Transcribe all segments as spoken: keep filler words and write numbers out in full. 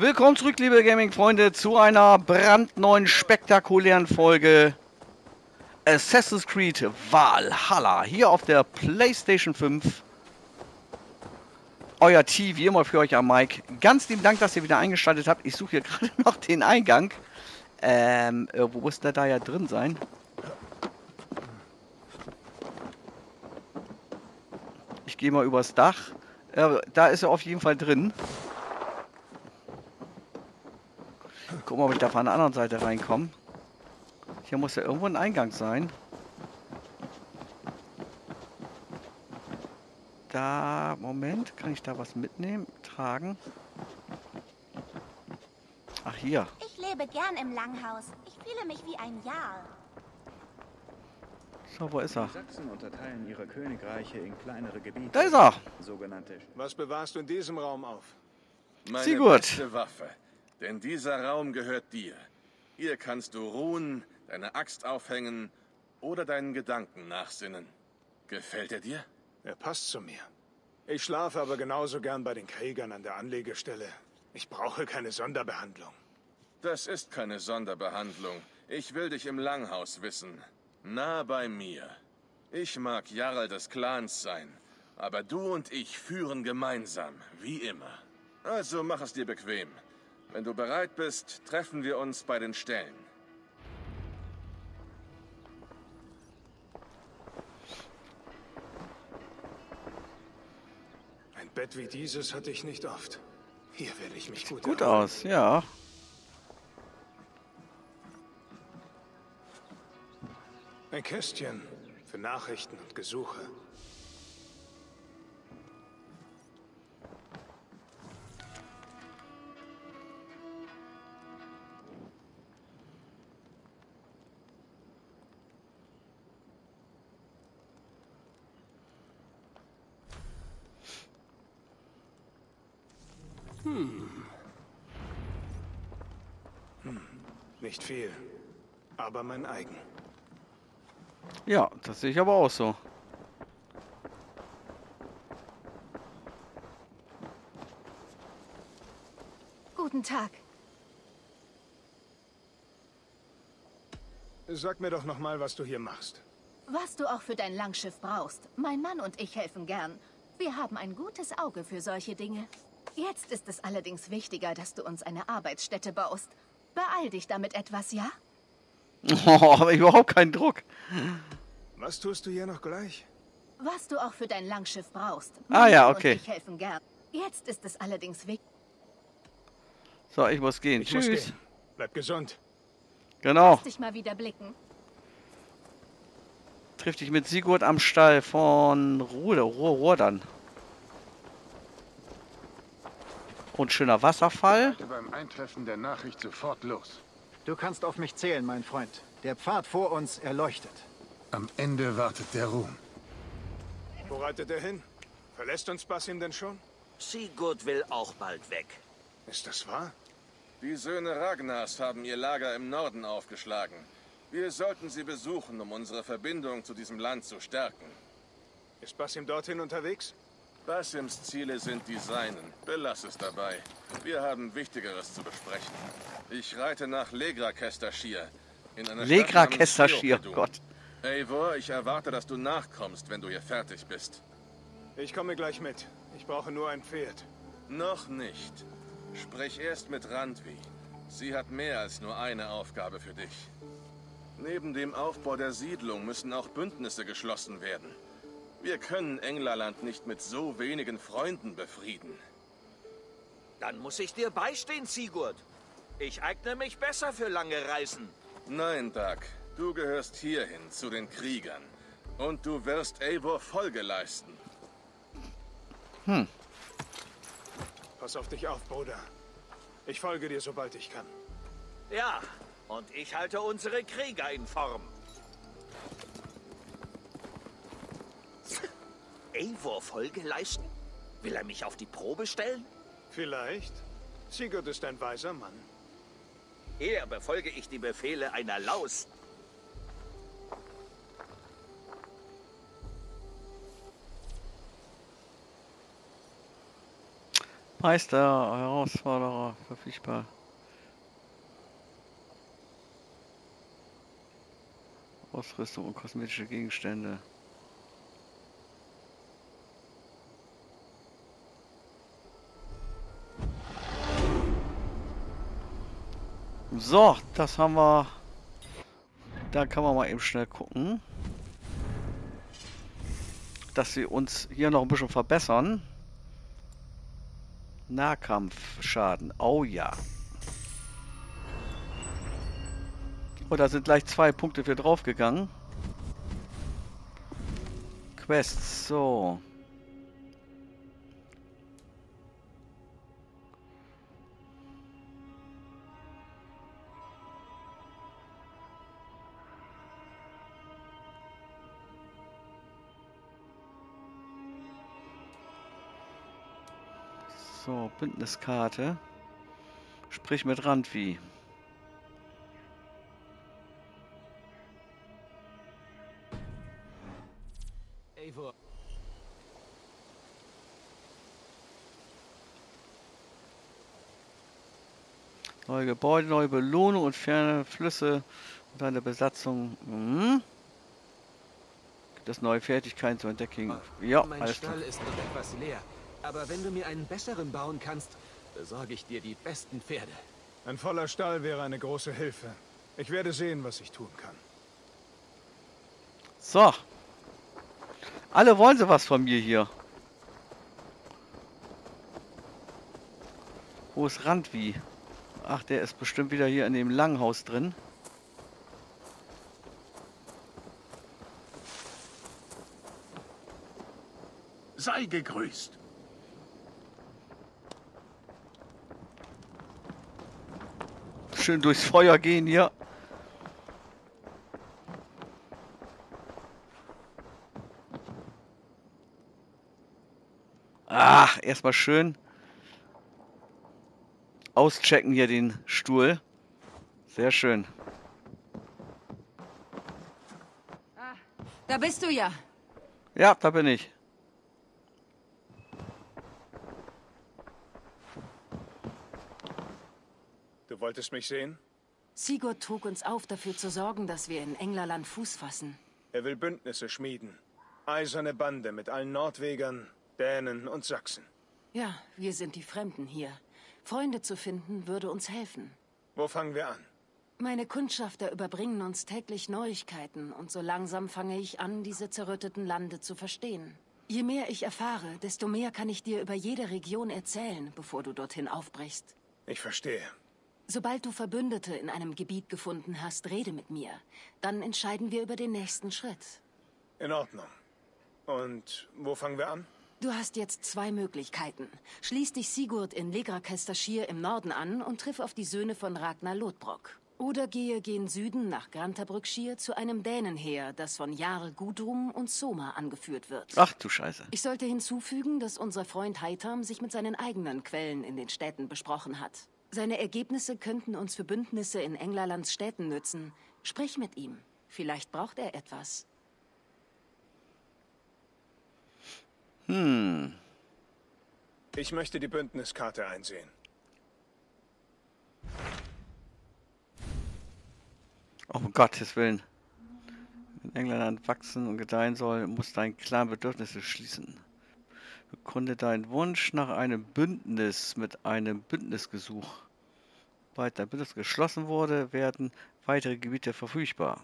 Willkommen zurück, liebe Gaming-Freunde, zu einer brandneuen, spektakulären Folge Assassin's Creed Valhalla. Hier auf der PlayStation fünf. Euer T, wie immer für euch am Mic. Ganz lieben Dank, dass ihr wieder eingeschaltet habt. Ich suche hier gerade noch den Eingang. Ähm, äh, wo muss der da ja drin sein? Ich gehe mal übers Dach. Äh, da ist er auf jeden Fall drin. Guck mal, ob ich da von der anderen Seite reinkomme. Hier muss ja irgendwo ein Eingang sein. Da, Moment, kann ich da was mitnehmen? Tragen? Ach, hier. Ich lebe gern im Langhaus. Ich fühle mich wie ein Jarl. So, wo ist er? Die Sachsen unterteilen ihre Königreiche in kleinere Gebiete. Da ist er! Sogenannte. Was bewahrst du in diesem Raum auf? Meine Sigurd. beste Waffe. Denn dieser Raum gehört dir. Hier kannst du ruhen, deine Axt aufhängen oder deinen Gedanken nachsinnen. Gefällt er dir? Er passt zu mir. Ich schlafe aber genauso gern bei den Kriegern an der Anlegestelle. Ich brauche keine Sonderbehandlung. Das ist keine Sonderbehandlung. Ich will dich im Langhaus wissen. Nah bei mir. Ich mag Jarl des Clans sein, aber du und ich führen gemeinsam, wie immer. Also mach es dir bequem. Wenn du bereit bist, treffen wir uns bei den Ställen. Ein Bett wie dieses hatte ich nicht oft. Hier werde ich mich gut Gut erholen. aus, ja. Ein Kästchen für Nachrichten und Gesuche. Hm. Hm. Nicht viel, aber mein eigen. Ja, das sehe ich aber auch so. Guten Tag. Sag mir doch noch mal, was du hier machst. Was du auch für dein Langschiff brauchst. Mein Mann und ich helfen gern. Wir haben ein gutes Auge für solche Dinge. Jetzt ist es allerdings wichtiger, dass du uns eine Arbeitsstätte baust. Beeil dich damit etwas, ja? Oh, aber überhaupt keinen Druck. Was tust du hier noch gleich? Was du auch für dein Langschiff brauchst. Ah ja, Mann okay. Und ich helfen gern. Jetzt ist es allerdings wichtig. So, ich muss gehen. Ich Tschüss. muss gehen. Bleib gesund. Genau. Dich mal wieder blicken. Triff dich mit Sigurd am Stall von Ruhr, Ruhr, Ruhr dann. Und schöner Wasserfall. Beim Eintreffen der Nachricht sofort los. Du kannst auf mich zählen, mein Freund. Der Pfad vor uns erleuchtet. Am Ende wartet der Ruhm. Wo reitet er hin? Verlässt uns Basim denn schon? Sigurd will auch bald weg. Ist das wahr? Die Söhne Ragnars haben ihr Lager im Norden aufgeschlagen. Wir sollten sie besuchen, um unsere Verbindung zu diesem Land zu stärken. Ist Basim dorthin unterwegs? Basims Ziele sind die seinen. Belass es dabei. Wir haben Wichtigeres zu besprechen. Ich reite nach Legrakestashir. In einer Legrakestashir, oh Gott. Eivor, ich erwarte, dass du nachkommst, wenn du hier fertig bist. Ich komme gleich mit. Ich brauche nur ein Pferd. Noch nicht. Sprich erst mit Randvi. Sie hat mehr als nur eine Aufgabe für dich. Neben dem Aufbau der Siedlung müssen auch Bündnisse geschlossen werden. Wir können Englerland nicht mit so wenigen Freunden befrieden. Dann muss ich dir beistehen, Sigurd. Ich eigne mich besser für lange Reisen. Nein, Dag. Du gehörst hierhin, zu den Kriegern. Und du wirst Eivor Folge leisten. Hm. Pass auf dich auf, Bruder. Ich folge dir, sobald ich kann. Ja, und ich halte unsere Krieger in Form. Eivor Folge leisten? Will er mich auf die Probe stellen? Vielleicht. Sigurd ist ein weiser Mann. Eher befolge ich die Befehle einer Laus. Meister, Herausforderer, verfügbar. Ausrüstung und kosmetische Gegenstände. So, das haben wir. Da kann man mal eben schnell gucken, dass wir uns hier noch ein bisschen verbessern. Nahkampfschaden. Oh ja. Oh, da sind gleich zwei Punkte für draufgegangen. Quests, so. So, Bündniskarte. Sprich mit Randvieh. Neue Gebäude, neue Belohnung und ferne Flüsse und eine Besatzung. Mhm. Gibt es neue Fertigkeiten zur Entdeckung? Ja, mein alles klar. Stall ist noch etwas leer. Aber wenn du mir einen besseren bauen kannst, besorge ich dir die besten Pferde. Ein voller Stall wäre eine große Hilfe. Ich werde sehen, was ich tun kann. So. Alle wollen sie was von mir hier. Wo ist Randvieh? Ach, der ist bestimmt wieder hier in dem Langhaus drin. Sei gegrüßt. Schön durchs Feuer gehen hier. Ach, erstmal schön auschecken hier den Stuhl. Sehr schön. Ah, da bist du ja. Ja, da bin ich. Du wolltest mich sehen? Sigurd trug uns auf, dafür zu sorgen, dass wir in Englerland Fuß fassen. Er will Bündnisse schmieden. Eiserne Bande mit allen Nordwegern, Dänen und Sachsen. Ja, wir sind die Fremden hier. Freunde zu finden, würde uns helfen. Wo fangen wir an? Meine Kundschafter überbringen uns täglich Neuigkeiten und so langsam fange ich an, diese zerrütteten Lande zu verstehen. Je mehr ich erfahre, desto mehr kann ich dir über jede Region erzählen, bevor du dorthin aufbrichst. Ich verstehe. Sobald du Verbündete in einem Gebiet gefunden hast, rede mit mir. Dann entscheiden wir über den nächsten Schritt. In Ordnung. Und wo fangen wir an? Du hast jetzt zwei Möglichkeiten. Schließ dich Sigurd in Legrakestashir im Norden an und triff auf die Söhne von Ragnar Lodbrok. Oder gehe gen Süden nach Grantabrückshire zu einem Dänenheer, das von Jarl Gudrun und Soma angeführt wird. Ach du Scheiße. Ich sollte hinzufügen, dass unser Freund Heitam sich mit seinen eigenen Quellen in den Städten besprochen hat. Seine Ergebnisse könnten uns für Bündnisse in Englerlands Städten nützen. Sprich mit ihm. Vielleicht braucht er etwas. Hm. Ich möchte die Bündniskarte einsehen. Oh, um Gottes Willen. Wenn England wachsen und gedeihen soll, muss dein Clan Bedürfnisse schließen. Bekunde deinen Wunsch nach einem Bündnis mit einem Bündnisgesuch. Sobald dein Bündnis geschlossen wurde, werden weitere Gebiete verfügbar.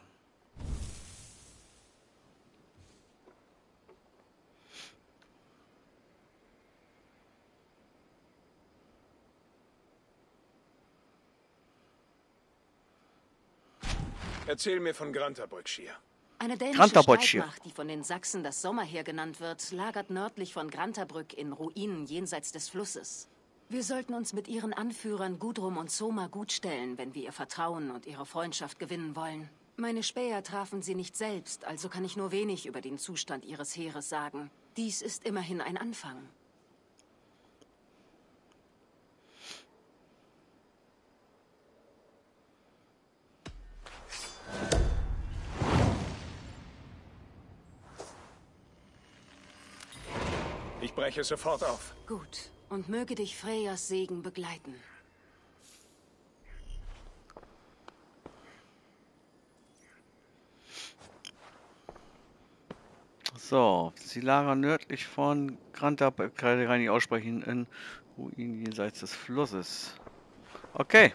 Erzähl mir von Grantabrückshire. Eine dänische Streitmacht, die von den Sachsen das Sommerheer genannt wird, lagert nördlich von Grantabrück in Ruinen jenseits des Flusses. Wir sollten uns mit ihren Anführern Gudrun und Soma gutstellen, wenn wir ihr Vertrauen und ihre Freundschaft gewinnen wollen. Meine Späher trafen sie nicht selbst, also kann ich nur wenig über den Zustand ihres Heeres sagen. Dies ist immerhin ein Anfang. Ich breche sofort auf. Gut. Und möge dich Freyas Segen begleiten. So, sie lagern nördlich von Granta, kann ich nicht aussprechen, in Ruinen jenseits des Flusses. Okay.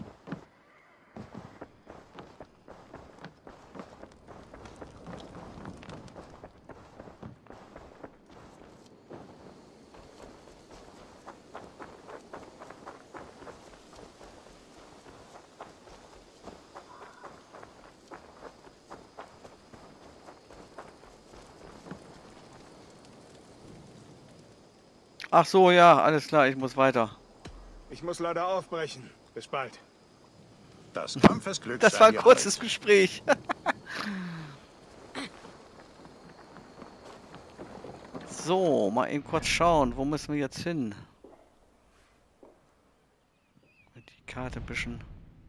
Ach so, ja, alles klar, ich muss weiter. Ich muss leider aufbrechen. Bis bald. Das Kampfesglück. Das war ein kurzes Gespräch. So, mal eben kurz schauen, wo müssen wir jetzt hin? Die Karte ein bisschen.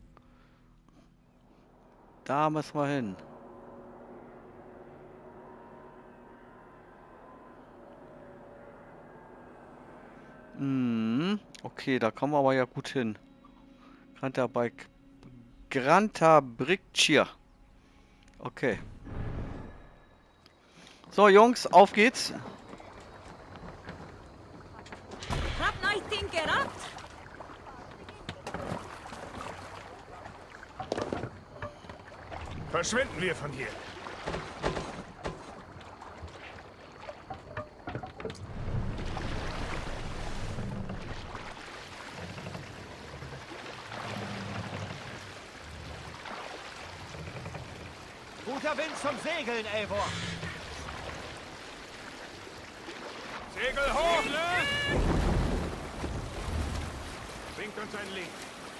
Da müssen wir hin. Hm, okay, da kommen wir aber ja gut hin. Granta bei Granta Briccia. Okay. So, Jungs, auf geht's. Verschwinden wir von hier. Guter Wind zum Segeln, Eivor. Segel hoch! Winkt uns ein Licht.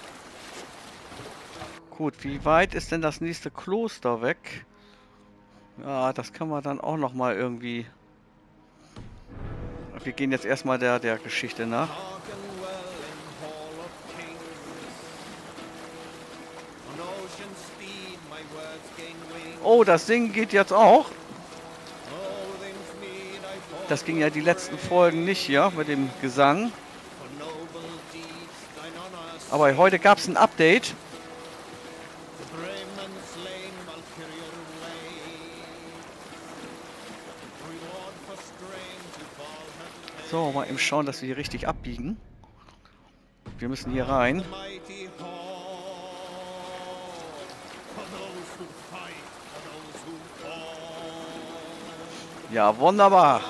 Gut, wie weit ist denn das nächste Kloster weg? Ja, das können wir dann auch noch mal irgendwie... Wir gehen jetzt erstmal der, der Geschichte nach. Oh, das Singen geht jetzt auch. Das ging ja die letzten Folgen nicht, ja, mit dem Gesang. Aber heute gab es ein Update. So, mal eben schauen, dass wir hier richtig abbiegen. Wir müssen hier rein. Ja, wunderbar.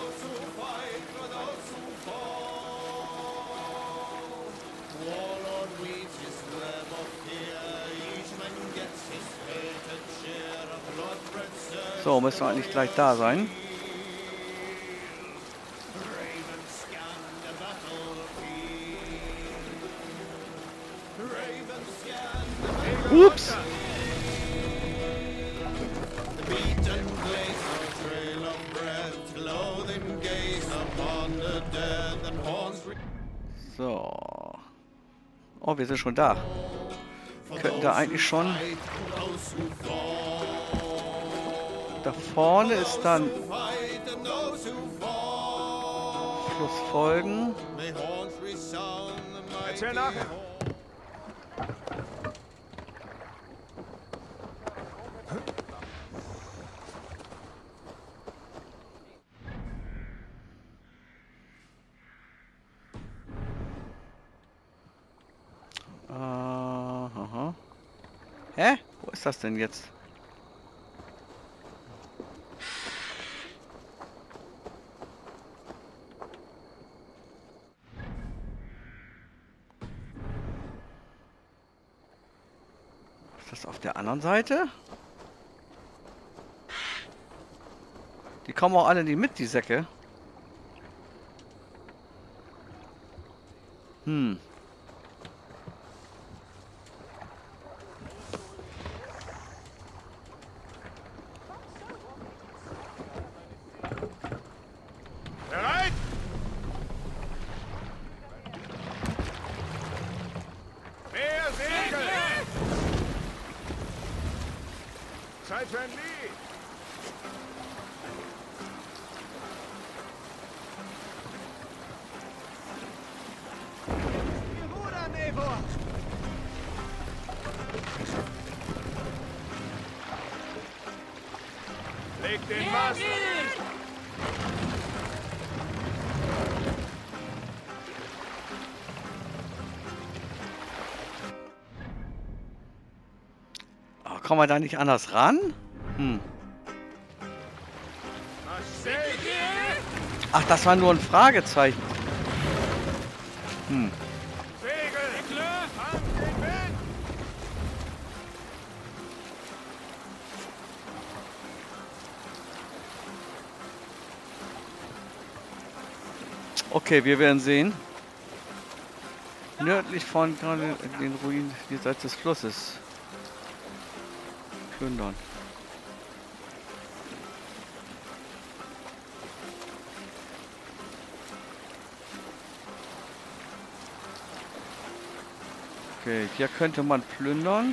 So, müssen wir eigentlich gleich da sein. Ups! So. Oh, wir sind schon da. Wir könnten da eigentlich schon... Da vorne ist dann... Fluss folgen. Erzähl nachher. Aha. Hä? Wo ist das denn jetzt? Ist das auf der anderen Seite? Die kommen auch alle nicht mit, die Säcke. Hm. Bereit? Mehr Segel! Zeit für ein Lied! Leg den Mast! Oh, kommen wir da nicht anders ran? Hm. Ach, das war nur ein Fragezeichen. Hm. Okay, wir werden sehen. Nördlich von den Ruinen jenseits des Flusses. Plündern. Okay, hier könnte man plündern.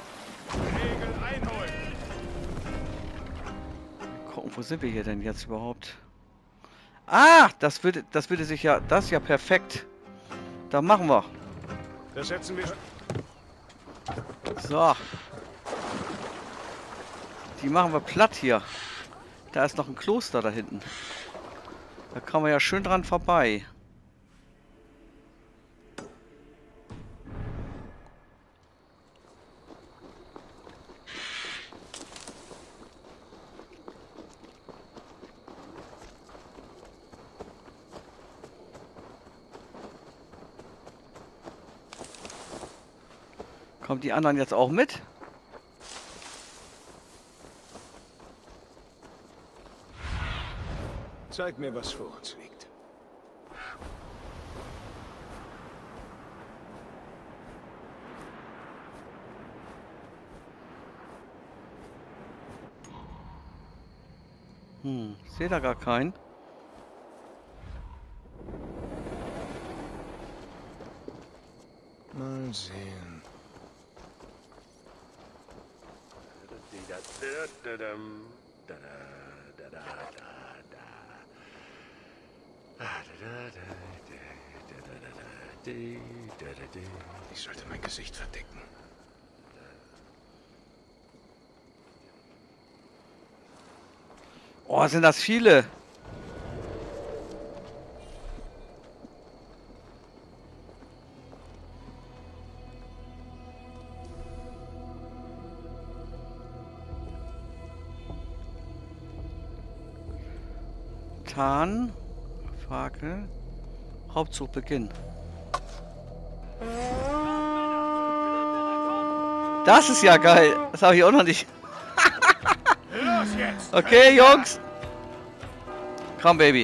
Gucken, wo sind wir hier denn jetzt überhaupt? Ah, das würde, das würde sich ja, das ist ja perfekt. Da machen wir. Das setzen wir. So. Die machen wir platt hier. Da ist noch ein Kloster da hinten. Da kann man ja schön dran vorbei. Kommen die anderen jetzt auch mit? Zeig mir, was vor uns liegt. Hm, ich sehe da gar keinen. Mal sehen. Ich sollte mein Gesicht verdecken. Oh, sind das viele. Tarn, Fackel, Hauptzug beginnen. Das ist ja geil. Das habe ich auch noch nicht. Okay, Jungs. Komm, Baby.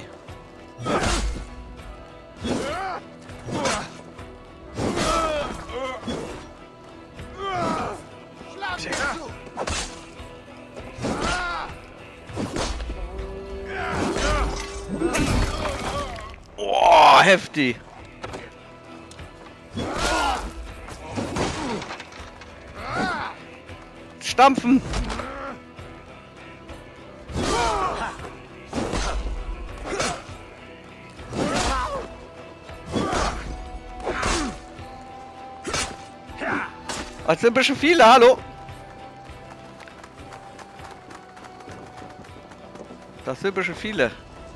Oh, heftig. Stampfen. Das sind ein bisschen viele, hallo. Das sind ein bisschen viele.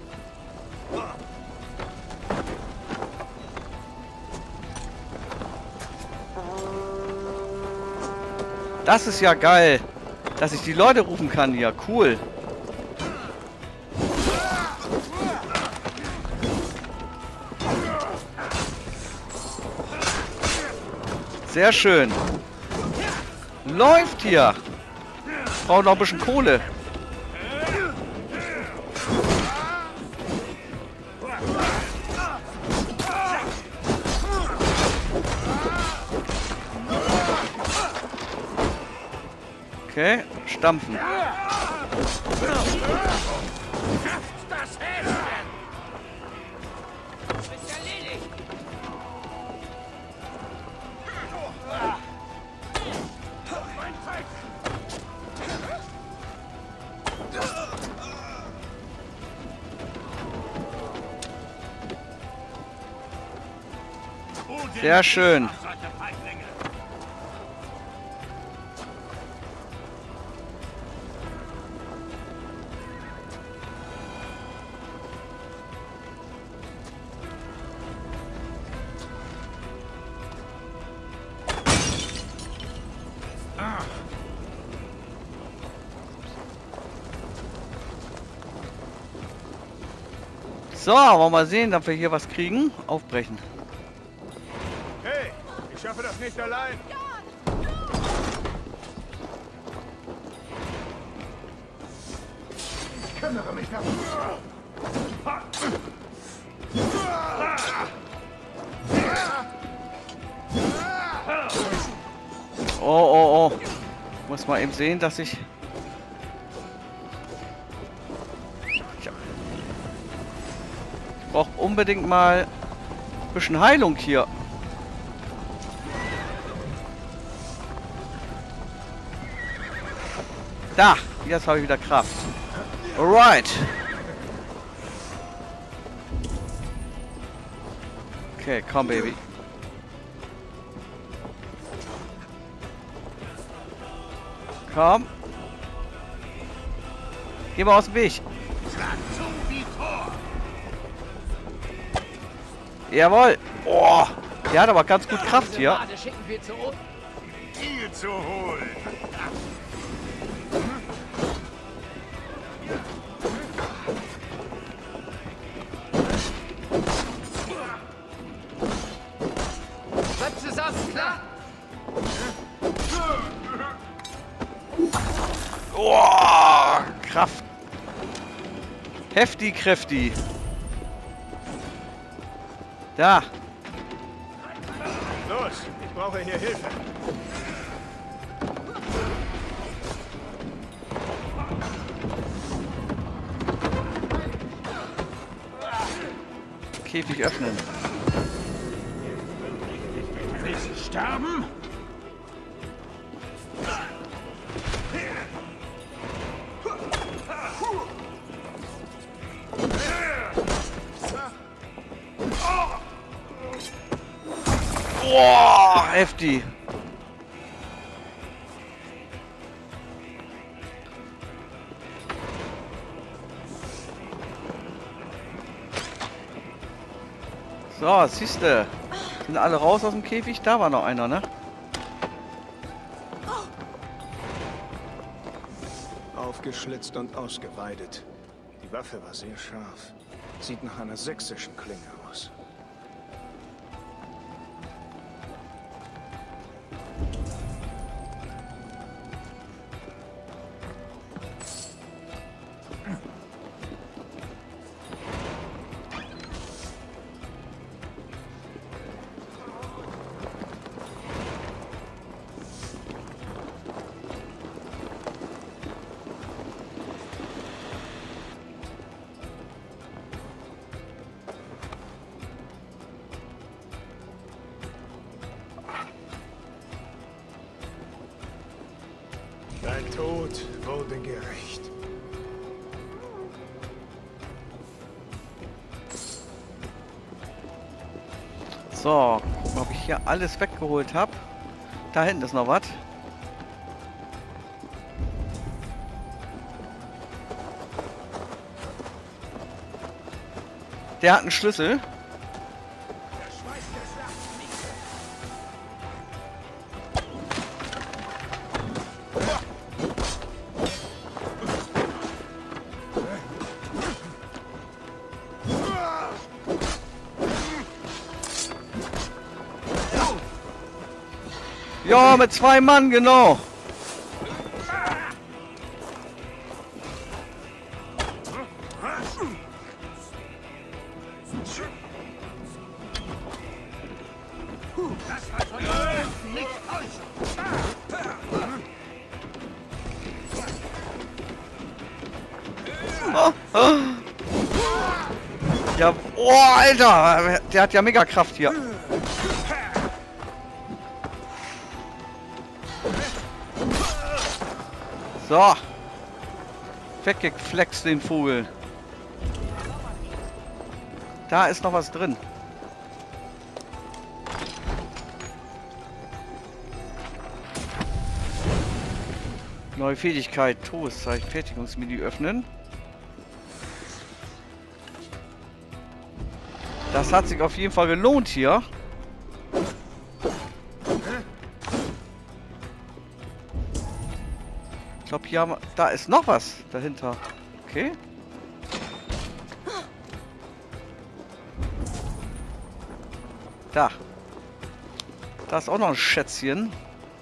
Das ist ja geil, dass ich die Leute rufen kann hier. Cool. Sehr schön. Läuft hier. Braucht noch ein bisschen Kohle. Okay, stampfen. Sehr schön. So, wollen wir mal sehen, ob wir hier was kriegen. Aufbrechen. Hey, ich schaffe das nicht allein. Ich kümmere mich darum. Oh, oh, oh. Muss mal eben sehen, dass ich... Ich brauche unbedingt mal ein bisschen Heilung hier. Da, jetzt habe ich wieder Kraft. Alright. Okay, komm, Baby. Komm. Geh mal aus dem Weg. Jawohl. Oh, der hat aber ganz gut Kraft hier. Viel zu holen. Bleib zusammen, klar? Oh, Kraft. Heftig, kräftig. Da. Los, ich brauche hier Hilfe. Käfig öffnen. Willst du sterben? Boah, heftig. So, siehste. Sind alle raus aus dem Käfig? Da war noch einer, ne? Aufgeschlitzt und ausgeweidet. Die Waffe war sehr scharf. Sieht nach einer sächsischen Klinge aus. Dein Tod wurde gerecht. So, ob ich hier alles weggeholt habe. Da hinten ist noch was. Der hat einen Schlüssel. Ja, mit zwei Mann, genau. Oh, oh. Ja, oh, Alter, der hat ja mega Kraft hier. So. Weggeflext den Vogel. Da ist noch was drin. Neue Fähigkeit. Todeszeichen. Fertigungsmenü öffnen. Das hat sich auf jeden Fall gelohnt hier. Ich glaube, hier haben wir, da ist noch was dahinter. Okay. Da ist auch noch ein Schätzchen.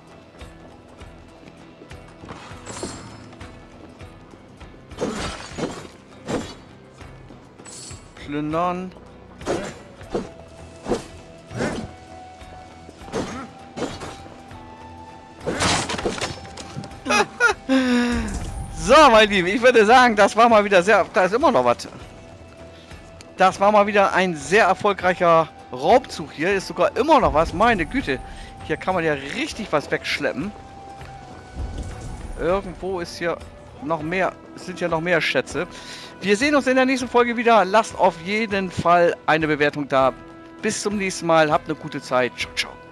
Plündern. So, mein Lieben, ich würde sagen, das war mal wieder sehr... Da ist immer noch was. Das war mal wieder ein sehr erfolgreicher Raubzug hier. Ist sogar immer noch was. Meine Güte. Hier kann man ja richtig was wegschleppen. Irgendwo ist hier noch mehr... Es sind ja noch mehr Schätze. Wir sehen uns in der nächsten Folge wieder. Lasst auf jeden Fall eine Bewertung da. Bis zum nächsten Mal. Habt eine gute Zeit. Ciao, ciao.